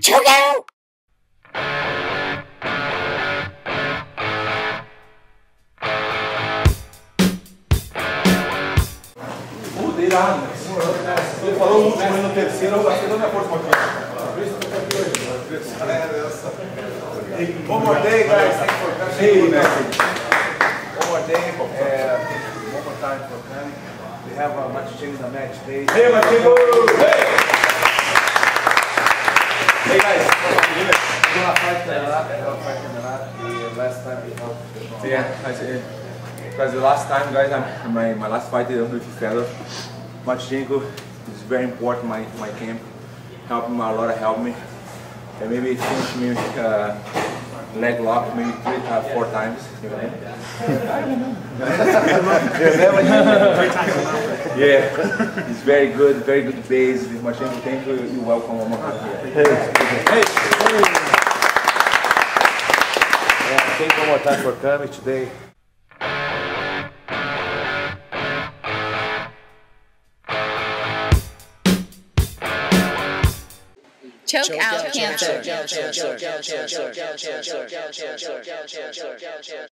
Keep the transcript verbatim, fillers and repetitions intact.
ChokeOut! Irado. Ele falou o último no terceiro, eu gastei toda a minha força aqui. One more day, guys. Thanks for coming. Hey, One more day. Uh, one more time for coming. We have uh, Matyushenko in the match day. Hey, Matyushenko! Hey! Hey, guys. We're gonna fight the last, we're gonna fight the last. The last time we helped. Yeah, I see. Because the last time, guys, I'm, my, my last fight is with Fedor. Matyushenko is very important. My my camp helped me a lot. Helped me, and maybe finish me uh, leg lock maybe three, uh, four times. You know? Yeah, it's very good, very good base. Matyushenko, thank you. You're welcome. Hey. Hey. Yeah, thank you one more time for coming today. ChokeOut Cancer.